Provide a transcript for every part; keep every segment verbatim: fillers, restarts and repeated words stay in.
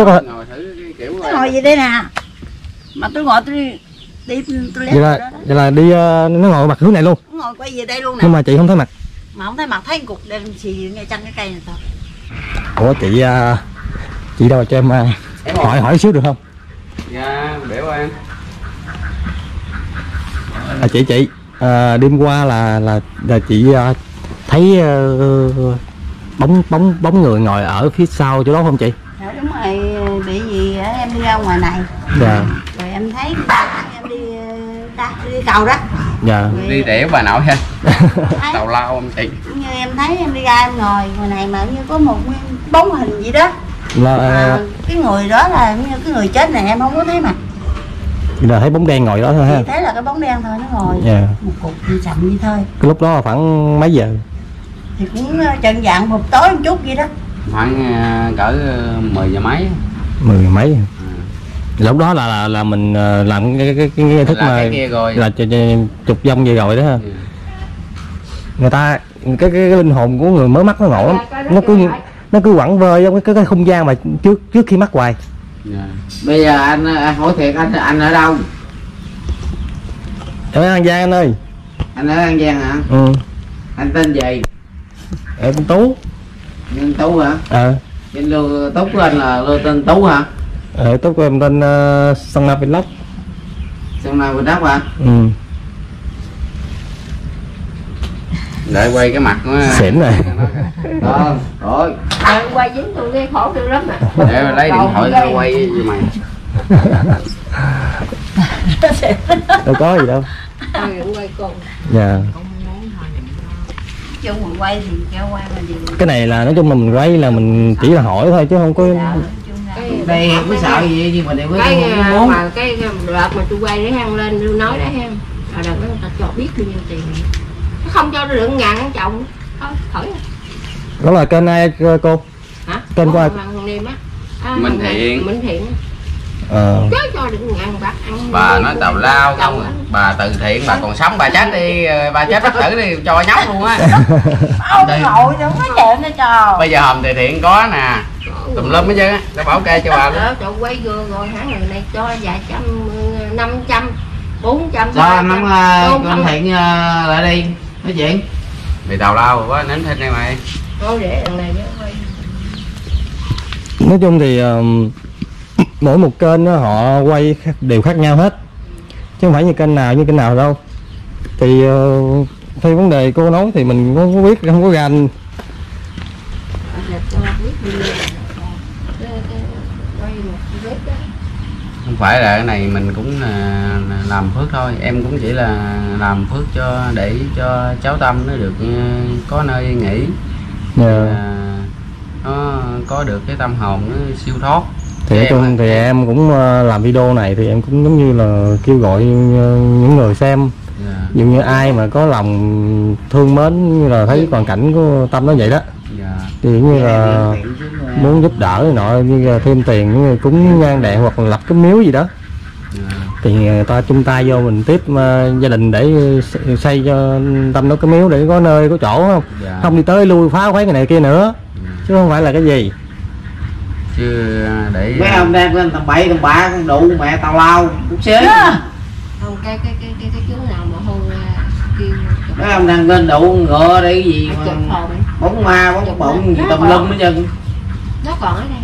Số rồi. Ngồi thử cái kiểu Tôi ngồi gì đây nè. Mà tôi ngồi tôi đi tôi Vậy là, vậy là đi uh, nó ngồi mặt hướng này luôn. Nó ngồi quay về đây luôn nè. Nhưng mà chị không thấy mặt. Mà không thấy mặt, thấy cục đen xì ngay chân cái cây này thôi. Ủa chị uh, chị đâu cho em, uh, em hỏi hỏi xíu được không? Dạ, biểu em. À, chị chị à, đêm qua là là là chị uh, thấy uh, bóng bóng bóng người ngồi ở phía sau chỗ đó không chị? Dạ đúng rồi, bị gì em đi ra ngoài này. Dạ. Rồi em thấy em đi ta đi cầu đó. Dạ. Rồi Đi đẻo bà nội ha. Tàu lao không chị? như em thấy em đi ra em ngồi ngoài này mà như có một bóng hình gì đó. Là À, cái người đó là như cái người chết này em không có thấy mặt. là thấy bóng đen ngồi đó thôi ha. Chỉ thấy là cái bóng đen thôi, nó ngồi Dạ. một cục như sầm như thôi. Cái lúc đó là khoảng mấy giờ? Thì cũng trần dạng một tối một chút vậy đó. Khoảng uh, cỡ mười giờ mấy. Mười mấy. Ừ. Lúc đó là là, là mình uh, làm cái cái cái nghi thức là mà cái kia rồi. là chụp vong về rồi đó ha. Ừ. Người ta cái, cái cái linh hồn của người mới mắc nó ngộ lắm. Nó cứ nó cứ quẩn vơ trong cái, cái cái không gian mà trước trước khi mắc hoài. Yeah. Bây giờ anh, anh hỏi thiệt anh anh ở đâu? Ở An Giang anh ơi. Anh ở An Giang hả? Ừ. Anh tên gì? Ở tên Tú. Tên Tú hả? Ờ. Tên lưu Tú của anh là lưu tên Tú hả? Ờ, Tú của em tên uh, Sông Nam Vlog. Sông Nam Vlog hả? Ừ. Đợi quay cái mặt nó Xỉn rồi. đó rồi à, quay dính tôi gây khổ tôi lắm à. để lấy điện thoại ra quay với mày. Đâu có gì đâu. Quay con. Dạ. Chung mình quay thì cho quay mà gì. Cái này là nói chung là mình quay là mình chỉ là hỏi thôi chứ không có. Đây em có sợ gì nhưng mà đều có cái không muốn. mà cái đợt mà tôi quay để hăng lên tôi nói đó ha, là đợt đó người ta cho biết bao nhiêu tiền, nó không cho nó lượng ngàn chồng thôi khỏi. Đó là kênh ai cô? Hả? Kênh của ai? À, Minh Thiện. Minh Thiện. Ờ. Chứ cho được ngàn bạc ăn. Bà nói tào lao không, bà từ thiện bà còn sống bà chết đi, bà chết bất tử đi cho nhóc luôn á. Ông nội đừng có chuyện nữa trời. Bây giờ hòm từ thiện có nè, tùm lum hết trơn á, để bảo kê cho bà luôn. Đó, chỗ quay gương rồi hả, người này cho vài trăm, năm trăm, bốn trăm. Cho nắm con Thiện lại đi nói chuyện. Bị tào lao quá nín thịt đây mày. Thôi để đằng này quay. Nói chung thì uh, mỗi một kênh đó, họ quay đều khác nhau hết chứ không phải như kênh nào như kênh nào đâu. Thì uh, theo vấn đề cô nói thì mình không có biết, không có gành. Không phải là cái này mình cũng uh, làm phước thôi, em cũng chỉ là làm phước cho để cho cháu Tâm nó được uh, có nơi nghỉ. Yeah. uh, nó có được cái tâm hồn nó siêu thoát. Thì nói chung thì em cũng uh, làm video này thì em cũng giống như là kêu gọi uh, những người xem. Yeah. Dù như ai mà có lòng thương mến như là thấy hoàn cảnh của Tâm nó vậy đó. Yeah. Thì như là muốn giúp đỡ này nọ, như là thêm tiền như cúng nhang đèn hoặc là lập cái miếu gì đó. Yeah. Thì người ta chung tay vô mình tiếp uh, gia đình để xây cho Tâm nó cái miếu để có nơi có chỗ không. Yeah. Không đi tới lui phá khoái cái này kia nữa. Yeah. Chứ không phải là cái gì chứ để mấy ông đang lên tầm bậy tầm bạ con đụ mẹ tào lao cũng xế. Không, cái cái cái cái cái chú nào mà hôn kêu Mấy ông đang lên đụ ngựa để cái gì chụp mà hồn. bóng ma bóng bụng gì tùm lum hết trơn. Nó còn ở đây.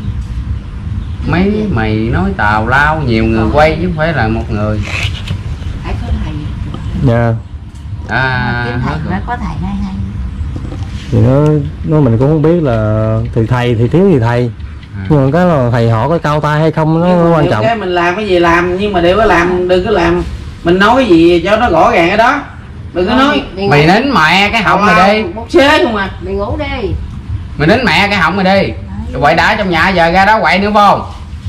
mấy mày nói tào lao nhiều người quay chứ không phải là một người. Phải có thầy. nha. À, Kiếm thầy phải có thầy hay hay. Thì nó nó mình cũng không biết là thì thầy thì thiếu gì thầy. À. Nhưng mà cái là thầy họ có cao tay hay không nó, nó quan trọng. Cái mình làm cái gì làm nhưng mà đều có làm, đừng có làm mình nói cái gì cho nó rõ ràng cái đó. Đừng có nói mày nín mẹ cái họng mày đi. Bốc xế không à. Mày ngủ đi. Mày nín mẹ cái họng mày đi. Rồi quậy đã trong nhà giờ ra đó quậy nữa không?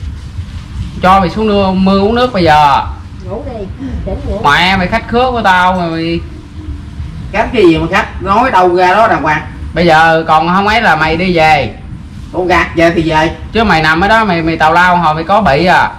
Cho mày xuống mưa, mưa uống nước bây giờ. Ngủ đi. Đến ngủ. Mẹ mày khách khứa của tao mà mày. Cách cái gì mà khách nói đâu ra đó đàng hoàng. Bây giờ còn không ấy là mày đi về. Con gạt về thì về. Chứ mày nằm ở đó mày mày tào lao hồi mày có bị à.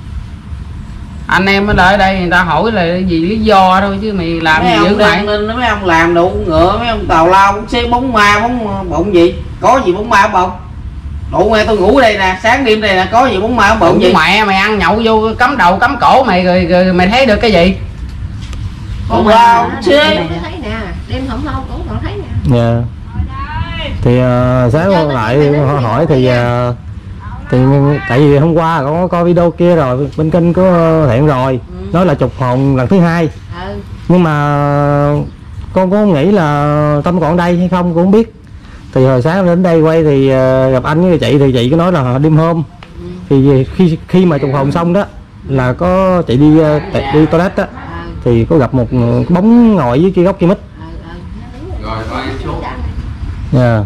Anh em ở đây đây người ta hỏi là cái gì lý do thôi chứ mày làm mấy gì ông dữ mày. nên mấy ông làm đủ ngựa, mấy ông tào lao bóng xế bóng ma bóng bụng gì có gì bóng ma bông. Đủ mẹ, tôi ngủ ở đây nè, sáng đêm đây nè, có gì muốn mày không bụng gì? Mẹ mày ăn nhậu vô cắm đầu cắm cổ mày rồi, rồi mày thấy được cái gì? Còn bao xí. thấy nè, đêm không lâu cũng còn thấy nè. Dạ. Thì uh, sáng lại họ hỏi thì uh, thì tại vì hôm qua có coi video kia rồi, bên kênh có hẹn rồi, ừ. nói là chụp hồn lần thứ hai, ừ. nhưng mà con có nghĩ là Tâm còn đây hay không cũng không biết. Thì hồi sáng đến đây quay thì uh, gặp anh với chị thì chị có nói là đêm hôm, ừ. thì khi khi mà chụp hồn xong đó là có chị đi uh, đi toilet đó, thì có gặp một bóng ngồi dưới kia góc kia mít. Rồi rồi em xuống. Dạ.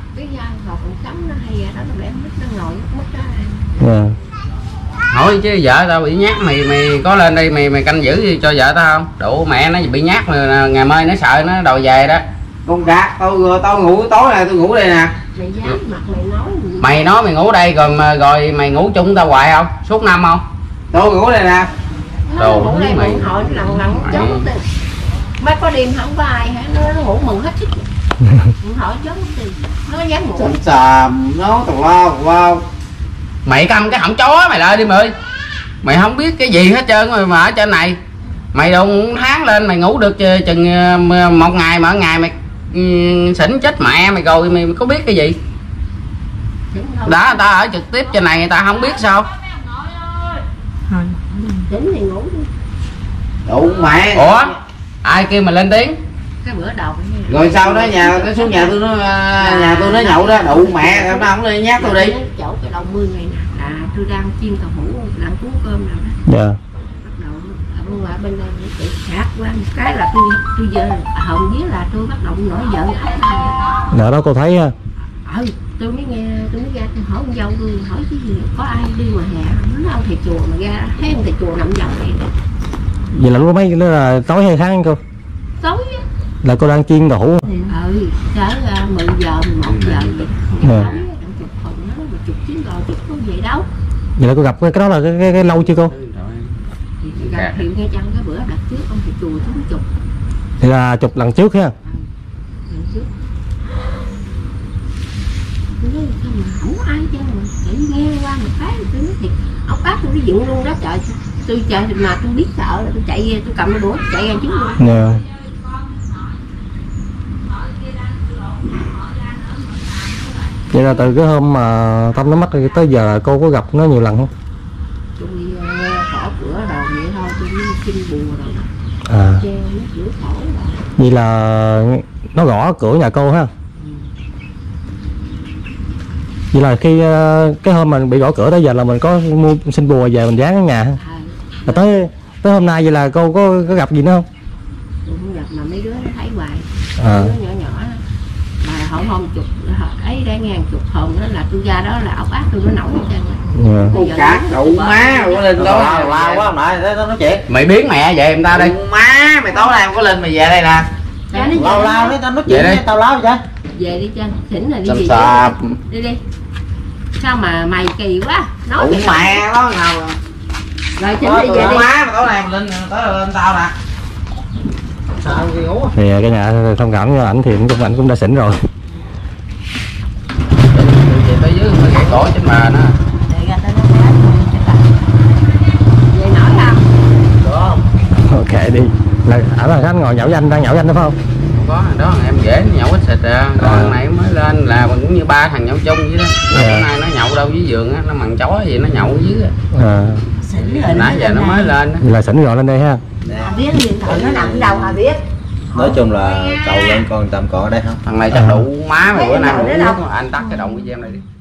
Yeah. Hỏi chứ vợ tao bị nhát, mày mày có lên đây mày mày canh giữ cho vợ tao không? Đủ mẹ nó bị nhát mà ngày mai nó sợ nó đòi về đó. Con gạt tôi tao ngủ tối này, tôi ngủ đây nè. Mày dám mặt mày nói gì? Mày nói mày ngủ đây rồi rồi mày ngủ chung tao hoài không? Suốt năm không? Tôi ngủ đây nè. Đồ ngủ đây mày hỏi lần lần chó mất tiền. Mấy có đêm không có ai hả? Nó, nó ngủ mừng hết sức. Hỏi chó mất tiền. Nó dám ngủ. Sầm sàm nó tào lao tào lao. Mày cầm cái họng chó mày lại đi mày ơi. Mày không biết cái gì hết trơn rồi mà ở trên này. Mày đụng tháng lên mày ngủ được chừng một ngày mà ở ngày mày xỉn chết mẹ mày rồi mày có biết cái gì. Đã người ta ở trực tiếp trên này người ta không biết sao. Xỉn thì ngủ đi. Đụng mẹ. Ủa ai kêu mà lên tiếng? Cái bữa đầu rồi sau đó nhà cái xuống nhà tôi nó nhà tôi nó nhậu đó, đụng mẹ nó không đi nhát tôi đi. Chỗ cái đầu mười ngày nè là tôi đang chiên tàu hũ đang cuốn cơm nào đó. Dạ. Bắt đầu ở bên ngoài bên đây nó bị sát qua một cái là tôi tôi giờ hồng với là tôi bắt đầu nổi giận ốc. Nợ đó cô thấy ha. Ừ, tôi mới nghe tôi mới ra tôi hỏi con dâu tôi hỏi cái gì có ai đi ngoài hè nó đâu thầy chùa mà ra thấy ông thầy chùa nằm vòng này đó. Vậy là lúc mấy đó là tối hay sáng cô? Tối á. Là cô đang chiên đậu hũ. Ừ, tới mười giờ mười một giờ vậy. Dạ. Chụp phần nó mà chụp chuyến rồi chụp có vậy đâu. Vậy là cô gặp cái đó là cái, cái, cái lâu chưa cô? Thì gặp hiệu nghe chăng cái bữa đặt trước ông thầy chùa xuống chụp. Thì là chụp lần trước ha. Ừ, lần trước. Tôi nói sao mà không có ai chứ mà tự nghe qua một cái tôi nói thiệt ông bác tôi cái dựng luôn đó trời. Tôi chạy mà tôi biết sợ là tôi chạy tôi cầm cái đũa chạy ra trước luôn. Yeah. Vậy là từ cái hôm mà Tâm nó mất tới giờ cô có gặp nó nhiều lần không? Tôi nghe khổ cửa rồi vậy thôi, tôi đi xin bùa rồi. À. Treo nó cửa khổ rồi. Vậy là nó gõ cửa nhà cô ha? Ừ. Vậy là khi cái hôm mình bị gõ cửa tới giờ là mình có mua xin bùa về mình dán ở nhà ha? À. Rồi tới tới hôm nay vậy là cô có, có gặp gì nữa không? Tôi không gặp mà mấy đứa nó thấy hoài. À. Mấy đứa nhỏ nhỏ đó. Mà hôm hôm chụp ấy đã ngàn chục hồn đó là tôi ra đó là ốc ác tôi nó nổi hết trơn. Yeah. Cô cát đậu má có lên đó lao quá ông nội nó nói chuyện. Mày biến mẹ về em ta đi. Má mày tối nay có lên mày về đây nè. Lao lao đấy tao nói chuyện với tao láo vậy. Về đi chân, xỉn là đi Sầm gì? sạp. Đi đi. Sao mà mày kỳ quá. Nói đụng mẹ nó nào. Rồi xỉn đi về đi. Má mày tối nay mày lên tới lên tao nè. Sao kỳ ngủ. Thì cái nhà thông cảm cho ảnh thì cũng ảnh cũng đã xỉn rồi. Về tới dưới mới gãy cổ trên bà nó. Về nói không? Được không? Ok đi. Là ở là anh ngồi nhậu với anh đang nhậu với anh đúng không? Không có, đó em dễ nhậu ít xịt à. Còn à. Này mới lên là cũng như ba thằng nhậu chung vậy đó. Bữa à. Nay nó nhậu đâu dưới giường á, nó mằn chó gì nó nhậu dưới á. À. Nãy giờ nó mới lên á. Là xỉn gọi lên đây ha. Hà biết điện thoại nó nằm ở đâu Hà biết. Nói chung là cậu lên con Tâm còn ở đây không? Thằng này chắc đủ má mày bữa nay ngủ nước anh tắt cái động video này đi.